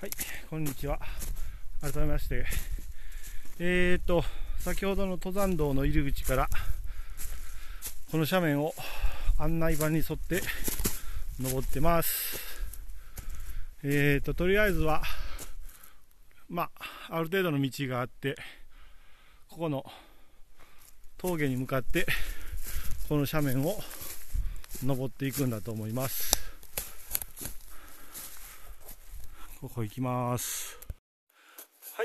はい、こんにちは。改めまして、先ほどの登山道の入り口からこの斜面を案内板に沿って登ってます。とりあえずはある程度の道があって、ここの峠に向かってこの斜面を登っていくんだと思います。ここ行きます。はい、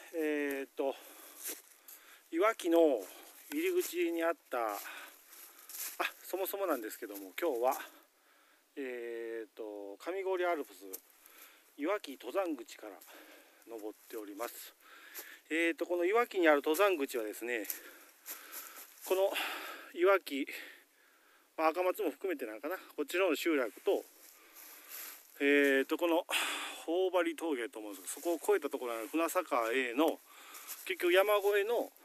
いわきの入り口にあったそもそもなんですけども、今日は上郡アルプスいわき登山口から登っております。このいわきにある登山口はですね、このいわき、赤松も含めてなんかな、こっちの集落とこの頬張峠と思うんですけど、そこを越えたところの船坂への結局山越えの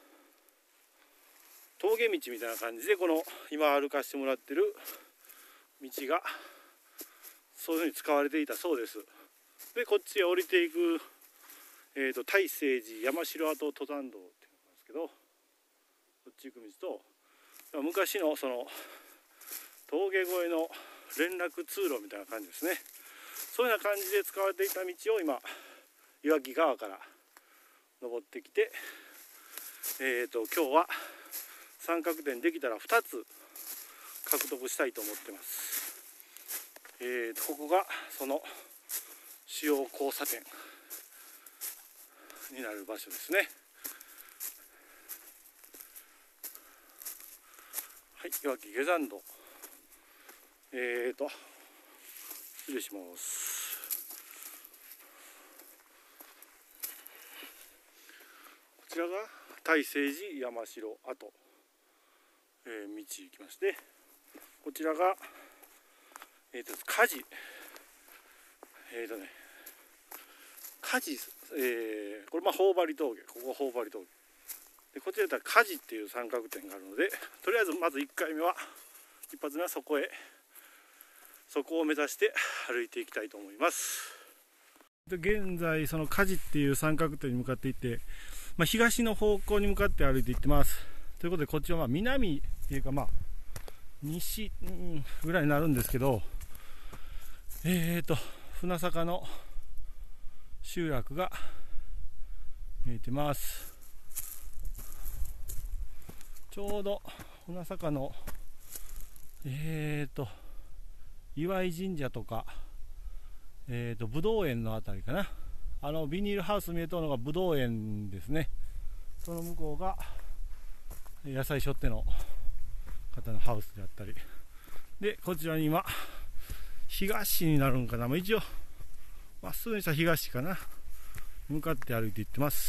峠道みたいな感じで、この今歩かしてもらってる道がそういうふうに使われていたそうです。でこっちへ降りていく、大聖寺山城跡登山道っていうんですけど、こっち行く道と昔のその峠越えの連絡通路みたいな感じですね。そういうような感じで使われていた道を今いわき側から登ってきて、今日は三角点できたら2つ獲得したいと思ってます。ここがその主要交差点になる場所ですね。はい、いわき下山道。失礼します。こちらが大聖寺山城跡、道行きまして、こちらが火事火事、これ頬張峠、ここ頬張峠で、こちらだったら火事っていう三角点があるので、とりあえずまず1回目は一発目はそこを目指して歩いていきたいと思います。で現在その火事っていう三角点に向かっていって、東の方向に向かって歩いていってます。ということでこっちは南っていうか西、ぐらいになるんですけど、船坂の集落が見えてます。ちょうど船坂の岩井神社とか、ぶどう園のあたりかな。ビニールハウス見えとるのがぶどう園ですね。その向こうが野菜しょっての方のハウスであったりで、こちらに今東になるんかな、一応まっすぐにした東かな向かって歩いていってます。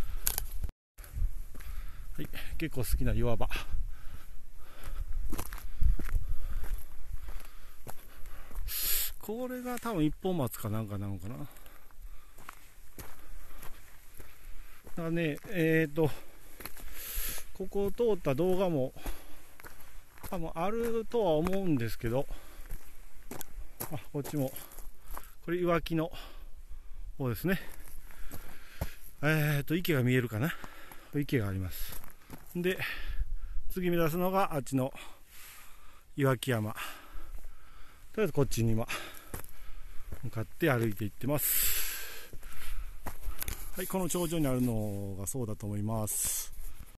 はい、結構好きな岩場。これが多分一本松かなんかなのかな。だからね、ここを通った動画も多分あるとは思うんですけど、こっちもこれいわきの方ですね。池が見えるかな。池があります。で次目指すのがあっちの岩木山。とりあえずこっちに今向かって歩いていってます。はい、この頂上にあるのがそうだと思います。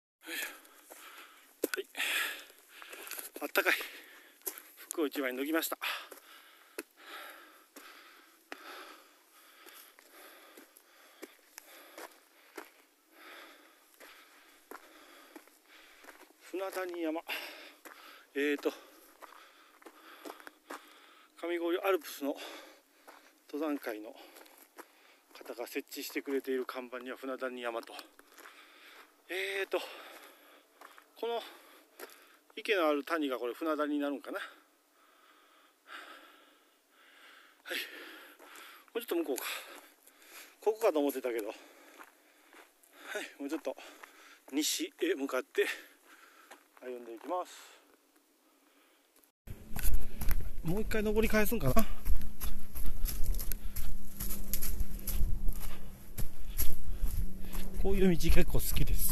はい、あったかい服を一枚脱ぎました。船谷山、上郡アルプスの登山会の方が設置してくれている看板には船谷山と、この池のある谷がこれ船谷になるんかな。はい、もうちょっと向こうか、ここかと思ってたけど、はい、もうちょっと西へ向かって歩んでいきます。もう一回登り返すんかな。 こういう道結構好きです。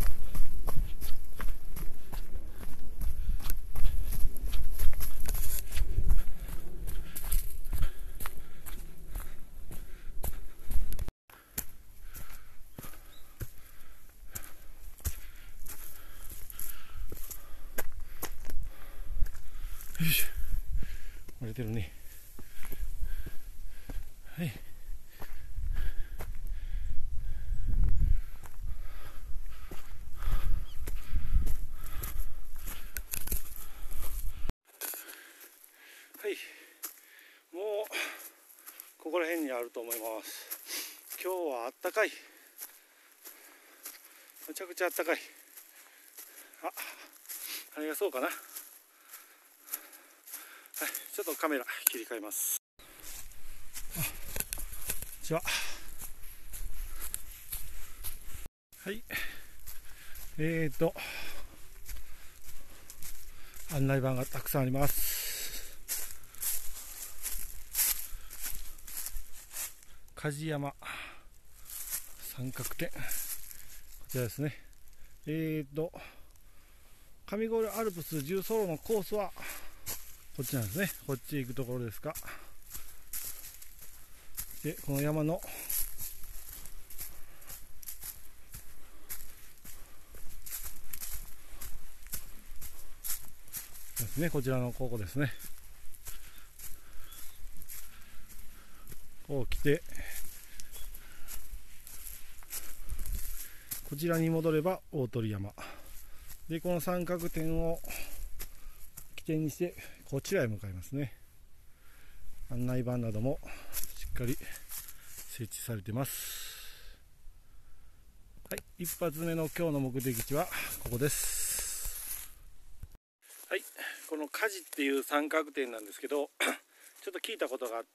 よいしょ、割れてるね。はい。はい、もうここら辺にあると思います。今日はあったかい、めちゃくちゃあったかい。あれがそうかな。はい、ちょっとカメラ切り替えます。こんにちは。はい、案内板がたくさんあります。梶山三角点、こちらですね。上郡アルプス重走路のコースはこっちなんですね。こっち行くところですが、でこの山のですね、こちらのここですね。こう来て、こちらに戻れば大鳥山で、この三角点を起点にしてこちらへ向かいますね。案内板などもしっかり設置されています。はい、一発目の今日の目的地はここです。はい、この梶っていう三角点なんですけど、ちょっと聞いたことがあって、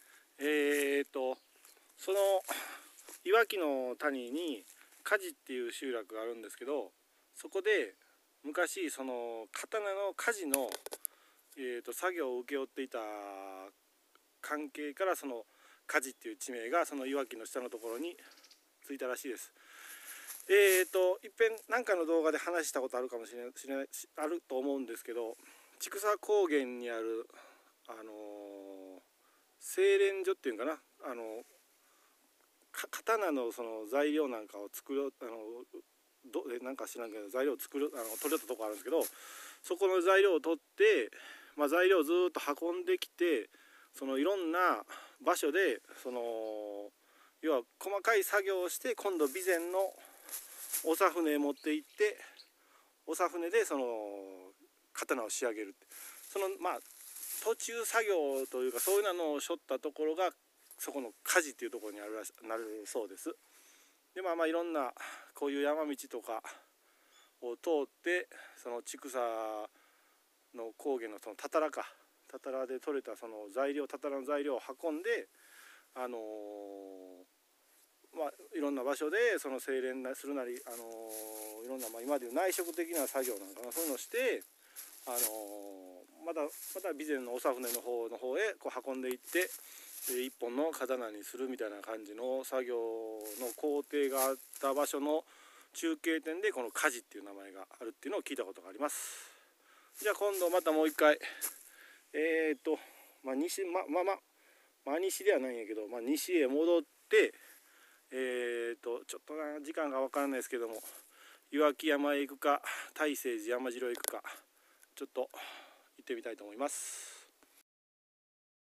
その岩木の谷に梶っていう集落があるんですけど、そこで昔その刀の鍛冶の、作業を請け負っていた関係から、その梶っていう地名がその岩木の下のところについたらしいです。いっぺん何かの動画で話したことあるかもしれないあると思うんですけど、千種高原にある精錬所っていうかな、刀のその材料なんかを作るなんか知らんけど材料を作る取れたとこあるんですけど、そこの材料を取って、材料をずっと運んできて、そのいろんな場所でその要は細かい作業をして、今度備前の長船へ持って行って、長船でその刀を仕上げるって、その途中作業というか、そういうのをしょったところがそこの梶っていうところになるそうです。でいろんなこういう山道とかを通って、その千種の高原のそのたたらで取れたその材料、たたらの材料を運んで、いろんな場所でその精錬するなり、いろんな今でいう内職的な作業なんかな、そういうのをして、また備前の長船の方へこう運んでいって、一本の刀にするみたいな感じの作業の工程があった場所の中継点で、この梶っていう名前があるっていうのを聞いたことがあります。じゃあ今度またもう一回西ではないんやけど、西へ戻って、ちょっと時間が分からないですけども、岩木山へ行くか大聖寺山城へ行くか、ちょっと行ってみたいと思います。